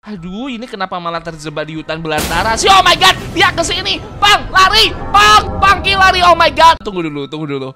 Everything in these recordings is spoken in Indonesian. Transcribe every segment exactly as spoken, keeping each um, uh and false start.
Aduh, ini kenapa malah terjebak di hutan belantara sih? Oh my god, dia kesini. Bang, lari. Bang, Pongki lari. Oh my god. Tunggu dulu, tunggu dulu.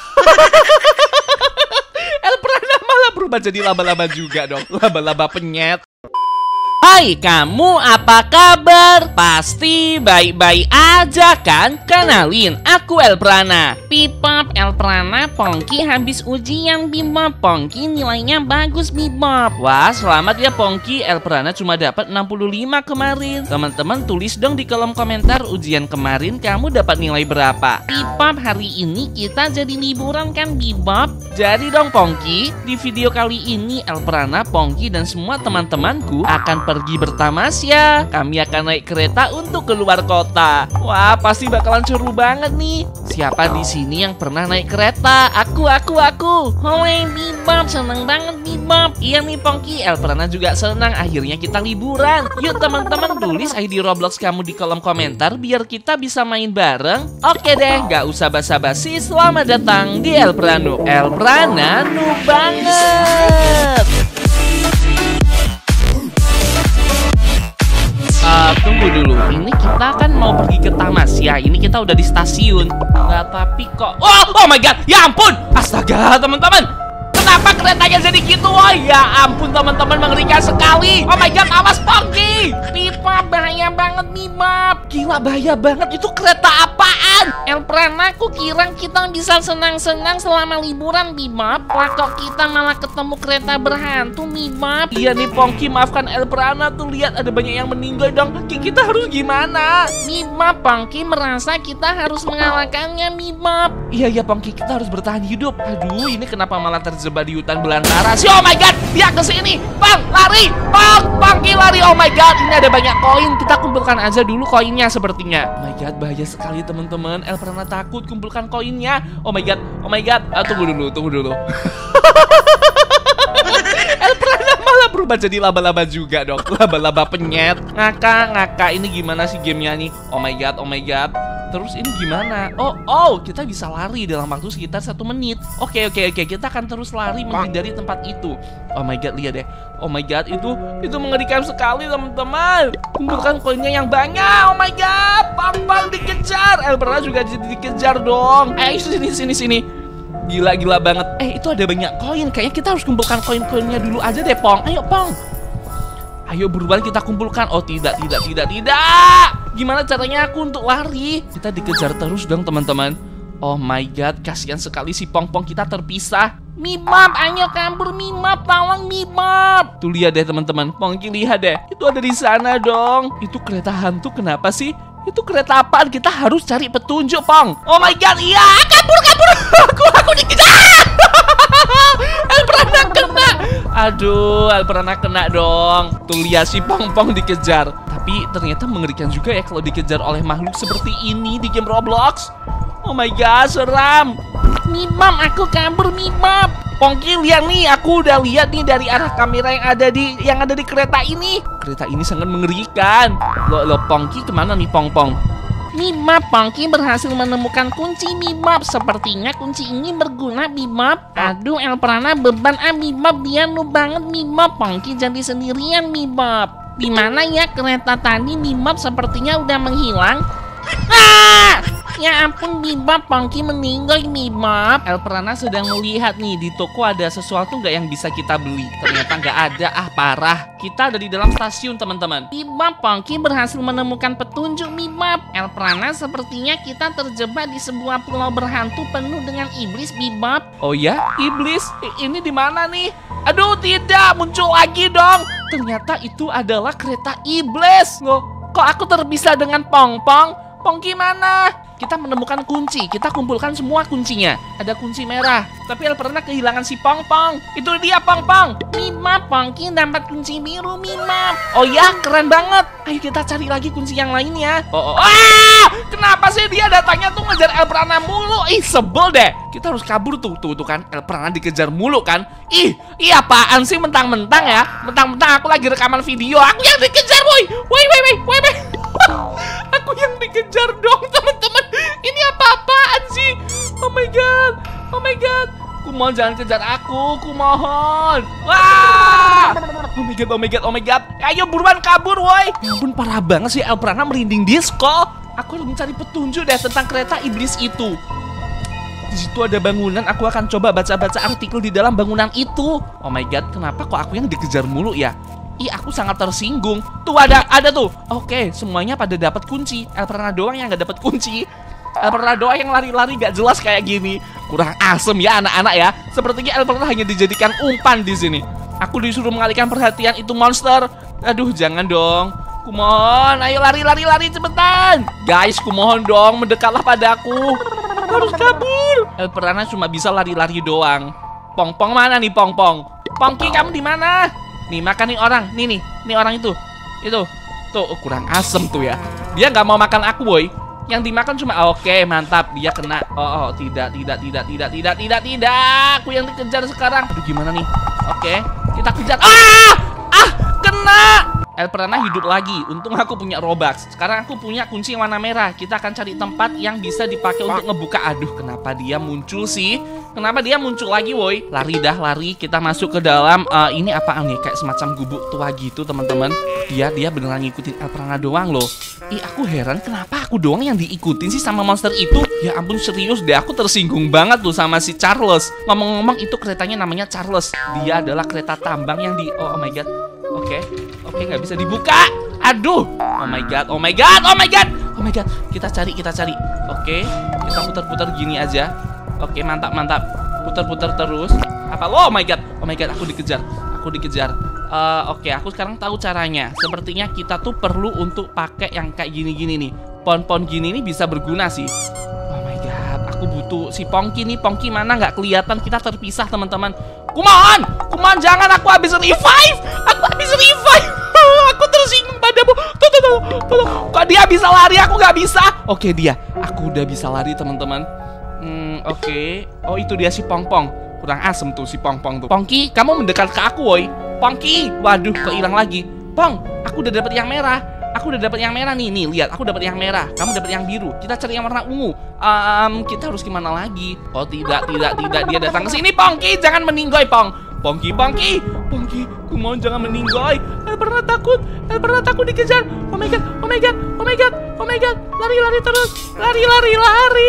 El Piranha malah berubah jadi laba-laba juga dong. Laba-laba penyet. Hai kamu, apa kabar? Pasti baik-baik aja kan? Kenalin, aku El Piranha. Bebop, El Piranha, Pongki habis ujian Bebop. Pongki nilainya bagus Bebop. Wah, selamat ya Pongki. El Piranha cuma dapat enam puluh lima kemarin. Teman-teman tulis dong di kolom komentar ujian kemarin kamu dapat nilai berapa. Bebop, hari ini kita jadi liburan kan Bebop? Jadi dong Pongki, di video kali ini El Piranha, Pongki dan semua teman-temanku akan pergi bertamasya. Kami akan naik kereta untuk keluar kota. Wah, pasti bakalan seru banget nih. Siapa di sini yang pernah naik kereta? Aku, aku, aku. Hoi Bebop, seneng banget Bebop. Iya nih Pongki, El Piranha juga senang. Akhirnya kita liburan. Yuk teman-teman, tulis I D Roblox kamu di kolom komentar biar kita bisa main bareng. Oke deh, gak usah basa-basi. Selamat datang di El Piranha. El Piranha noob banget. Uh, tunggu dulu, ini kita kan mau pergi ke Tamasya. Ini kita udah di stasiun. Nggak, tapi kok... Oh, oh my god, ya ampun. Astaga, teman-teman. Kenapa keretanya jadi gitu? Oh ya ampun teman-teman, mengerikan sekali. Oh my god, awas Pongki. Bebop, bahaya banget Bebop. Gila, bahaya banget. Itu kereta apaan? El Piranha, aku kira kita bisa senang-senang selama liburan Bebop. Wah, kok kita malah ketemu kereta berhantu Bebop. Iya nih Pongki, maafkan El Piranha. Tuh lihat ada banyak yang meninggal dong. Kita harus gimana? Bebop, Pongki merasa kita harus mengalahkannya Bebop. Iya ya Pongki, kita harus bertahan hidup. Aduh, ini kenapa malah terjebak di hutan belantara sih? Oh my god, dia kesini. Bang, lari. Bang, Pongki lari. Oh my god, ini ada banyak koin. Kita kumpulkan aja dulu koinnya sepertinya. Oh my god, bahaya sekali teman-teman. El Piranha takut, kumpulkan koinnya. Oh my god, oh my god. Ah, tunggu dulu, tunggu dulu. El Piranha malah berubah jadi laba-laba juga dong. Laba-laba penyet. Ngakak, ngakak. Ini gimana sih gamenya nih? Oh my god, oh my god. Terus ini gimana? Oh, oh, kita bisa lari dalam waktu sekitar satu menit. Oke, oke, oke. Kita akan terus lari menghindari tempat itu. Oh my god, lihat deh. Oh my god, itu itu mengerikan sekali teman-teman. Kumpulkan koinnya yang banyak. Oh my god, Bang-bang dikejar. El Piranha juga jadi dikejar dong. Eh, sini, sini, sini. Gila, gila banget. Eh, itu ada banyak koin. Kayaknya kita harus kumpulkan koin-koinnya dulu aja deh, Pong. Ayo, Pong. Ayo buruan kita kumpulkan. Oh tidak, tidak, tidak, tidak. Gimana caranya aku untuk lari? Kita dikejar terus dong teman-teman. Oh my god, kasihan sekali si Pong-Pong kita terpisah. Bebop, ayo kabur Bebop, tolong Bebop. Tuh lihat deh teman-teman, Pongki lihat deh. Itu ada di sana dong. Itu kereta hantu, kenapa sih? Itu kereta apaan? Kita harus cari petunjuk, Pong. Oh my god, iya, kabur, kabur. Aku, aku dikejar. El Piranha kena. Aduh, El Piranha kena dong. Tuh lihat si Pong-Pong dikejar. Tapi ternyata mengerikan juga ya kalau dikejar oleh makhluk seperti ini di game Roblox. Oh my god, seram. Bebop, aku kabur Bebop. Pongki lihat nih, aku udah lihat nih dari arah kamera yang ada di yang ada di kereta ini. Kereta ini sangat mengerikan. Lo, lo Pongki kemana nih Pong-Pong? Bebop, Pongki berhasil menemukan kunci Bebop. Sepertinya kunci ini berguna Bebop. Aduh, El Piranha beban ah Bebop, dia noob banget Bebop. Pongki jadi sendirian Bebop. Di mana ya kereta tadi Bebop? Sepertinya udah menghilang. Ah! Ya ampun Bebop, Pongki meninggal Bebop. El Piranha sedang melihat nih di toko ada sesuatu nggak yang bisa kita beli. Ternyata nggak ada, ah parah. Kita ada di dalam stasiun teman-teman. Bebop, Pongki berhasil menemukan petunjuk Bebop. El Piranha, sepertinya kita terjebak di sebuah pulau berhantu penuh dengan iblis Bebop. Oh ya, iblis? I ini di mana nih? Aduh tidak, muncul lagi dong. Ternyata itu adalah kereta iblis. Loh, kok aku terpisah dengan Pong-Pong? Pongki mana? Kita menemukan kunci. Kita kumpulkan semua kuncinya. Ada kunci merah. Tapi El Piranha kehilangan si Pong-Pong. Itu dia Pong-Pong. Bebop, Pongki dapat kunci biru Bebop. Oh ya, keren banget. Ayo kita cari lagi kunci yang lainnya. Oh, oh. Ah! Kenapa sih dia datangnya tuh ngejar El Piranha mulu? Ih, sebel deh. Kita harus kabur tuh. Tuh, tuh kan. El Piranha dikejar mulu kan. Ih, ih apaan sih mentang-mentang ya? Mentang-mentang aku lagi rekaman video. Aku yang dikejar, boy. Woi, woi, woi, woi, woi. Aku yang dikejar dong, teman-teman. Ini apa-apaan sih? Oh my god. Oh my god. Kumohon jangan kejar aku, kumohon. Wah! Oh my god, oh my god, oh my god. Ayo buruan kabur, woi. Ya ampun, parah banget sih El Piranha merinding disco. Aku harus mencari petunjuk deh tentang kereta iblis itu. Di situ ada bangunan, aku akan coba baca-baca artikel di dalam bangunan itu. Oh my god, kenapa kok aku yang dikejar mulu ya? Ih, aku sangat tersinggung. Tuh ada, ada tuh. Oke, semuanya pada dapat kunci. El Piranha doang yang nggak dapat kunci. El Piranha doang yang lari-lari gak jelas kayak gini. Kurang asem ya anak-anak ya. Sepertinya El Piranha hanya dijadikan umpan di sini. Aku disuruh mengalihkan perhatian itu monster. Aduh, jangan dong. Kumohon, ayo lari-lari-lari cepetan. Guys, kumohon dong, mendekatlah padaku. Harus kabur. El Piranha cuma bisa lari-lari doang. Pong-pong mana nih, Pong-pong? Pongki, kamu di mana? Nih, makan nih orang. Nih nih, nih orang itu. Itu. Tuh, oh, kurang asem tuh ya. Dia nggak mau makan aku, boy. Yang dimakan cuma oke, okay, mantap. Dia kena. Oh, oh, tidak, tidak, tidak, tidak, tidak, tidak, tidak. Aku yang dikejar sekarang. Aduh, gimana nih? Oke, okay, kita kejar. Ah! Ah, kena. El Piranha hidup lagi. Untung aku punya Robux. Sekarang aku punya kunci yang warna merah. Kita akan cari tempat yang bisa dipakai untuk ngebuka. Aduh, kenapa dia muncul sih? Kenapa dia muncul lagi, woi? Lari dah, lari. Kita masuk ke dalam. Uh, ini apaan nih? Kayak semacam gubuk tua gitu, teman-teman. Dia, dia beneran ngikutin El Piranha doang loh. Ih, aku heran kenapa aku doang yang diikutin sih sama monster itu. Ya ampun, serius deh. Aku tersinggung banget tuh sama si Charles. Ngomong-ngomong, itu keretanya namanya Charles. Dia adalah kereta tambang yang di... Oh, oh my god. Oke, okay. oke, okay, nggak bisa dibuka. Aduh, oh my god, oh my god, oh my god, oh my god. Kita cari, kita cari. Oke, okay. Kita putar-putar gini aja. Oke, okay, mantap, mantap. Putar-putar terus. Apa? Oh my god, oh my god, aku dikejar, aku dikejar. Uh, Oke, okay, aku sekarang tahu caranya. Sepertinya kita tuh perlu untuk pakai yang kayak gini-gini nih. Pohon-pohon gini nih bisa berguna sih. Oh my god, aku butuh si Pongki nih. Pongki mana nggak kelihatan? Kita terpisah, teman-teman. Kumohon, kumohon jangan, aku habis revive. Aku habis revive. Aku tersinggung padamu. Tuh, tuh, tuh, tuh. Kok dia bisa lari, aku nggak bisa. Oke, dia. Aku udah bisa lari, teman-teman. Hmm, oke. Okay. Oh, itu dia si Pong-Pong. Kurang asem tuh si Pong-Pong tuh. Pongki, kamu mendekat ke aku, woi. Pongki, waduh, kok hilang lagi. Pong, aku udah dapet yang merah. Aku udah dapet yang merah nih, nih lihat, aku dapet yang merah. Kamu dapet yang biru. Kita cari yang warna ungu. Um, kita harus gimana lagi? Oh tidak, tidak, tidak. Dia datang ke sini, Pongki, jangan meninggoy, Pong. Pongki, Pongki, Pongki, kumohon jangan meninggoy. El Piranha takut, El Piranha takut dikejar. Oh my god, oh my god, oh my god, oh my god. Lari, lari terus, lari, lari, lari.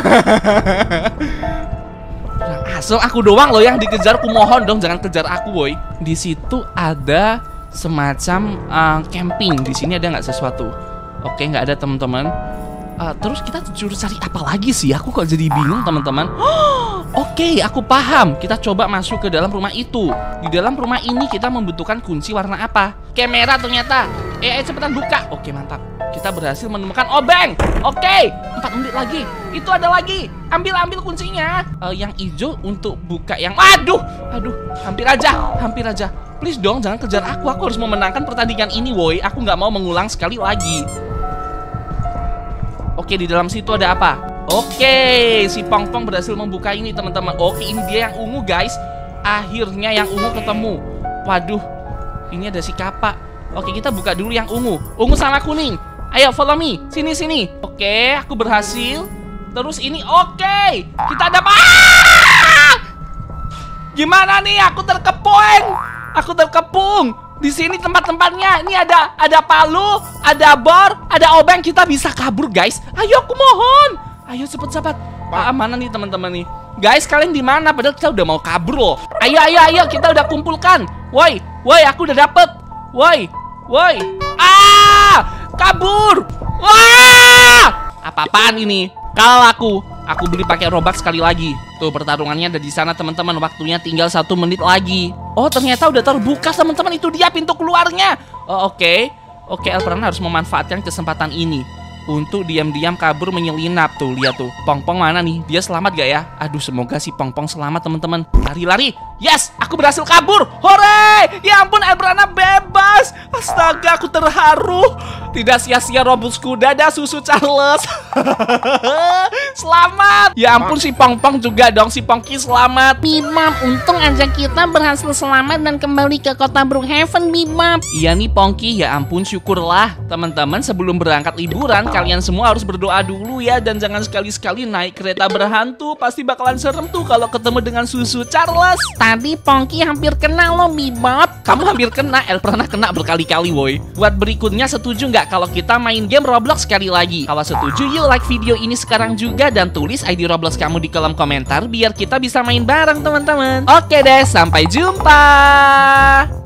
Asal aku doang loh yang dikejar. Kumohon dong, jangan kejar aku, boy. Di situ ada semacam uh, camping. Di sini ada nggak sesuatu? Oke, nggak ada, teman-teman. Uh, terus kita disuruh cari apa lagi sih? Aku kok jadi bingung, teman-teman. Oh, Oke, aku paham. Kita coba masuk ke dalam rumah itu. Di dalam rumah ini kita membutuhkan kunci warna apa? Kamera ternyata. Eh, eh cepetan buka. Oke, mantap. Kita berhasil menemukan obeng. Oke, empat menit lagi. Itu ada lagi. Ambil, ambil kuncinya. Uh, yang hijau untuk buka yang... Aduh, aduh. Hampir aja, hampir aja. Please dong, jangan kejar aku. Aku harus memenangkan pertandingan ini, woi. Aku nggak mau mengulang sekali lagi. Oke, di dalam situ ada apa? Oke, si Pong-Pong berhasil membuka ini, teman-teman. Oke, ini dia yang ungu, guys. Akhirnya yang ungu ketemu. Waduh, ini ada si kapak. Oke, kita buka dulu yang ungu. Ungu sama kuning. Ayo, follow me. Sini, sini. Oke, aku berhasil. Terus ini, oke. Kita ada apa? Gimana nih? Aku terkepung. Aku terkepung. Di sini tempat-tempatnya. Ini ada ada palu, ada bor, ada obeng. Kita bisa kabur, guys. Ayo, aku mohon. Ayo cepet-cepet. Ah, mana nih teman-teman nih? Guys, kalian di mana? Padahal kita udah mau kabur loh. Ayo, ayo, ayo. Kita udah kumpulkan. Woi, woi, aku udah dapet. Woi, woi. Ah, kabur. Wah! Apa-apaan ini? Kalau aku, aku beli pakai Robux sekali lagi. Tuh pertarungannya ada di sana, teman-teman. Waktunya tinggal satu menit lagi. Oh, ternyata udah terbuka, teman-teman. Itu dia pintu keluarnya. Oh, oke. Okay. Oke, okay, El Piranha harus memanfaatkan kesempatan ini untuk diam-diam kabur menyelinap. Tuh, lihat tuh. Pong-Pong mana nih? Dia selamat gak ya? Aduh, semoga si Pong-Pong selamat, teman-teman. Lari-lari. Yes, aku berhasil kabur. Hore! Ya ampun, Elbrana bebas. Astaga, aku terharu. Tidak sia-sia Robloxku. Dadah susu Charles. Selamat. Ya ampun, si Pong-Pong juga dong. Si Pongki selamat. Bebop, untung aja kita berhasil selamat dan kembali ke kota Brookhaven, Bebop. Iya nih Pongki, ya ampun syukurlah. Teman-teman, sebelum berangkat liburan, kalian semua harus berdoa dulu ya. Dan jangan sekali-sekali naik kereta berhantu. Pasti bakalan serem tuh kalau ketemu dengan susu Charles. Tadi Pongki hampir kena loh, Bebop. Kamu hampir kena, El pernah kena berkali-kali woi. Buat berikutnya, setuju nggak kalau kita main game Roblox sekali lagi? Kalau setuju, yuk like video ini sekarang juga dan tulis I D Roblox kamu di kolom komentar biar kita bisa main bareng teman-teman. Oke deh, sampai jumpa.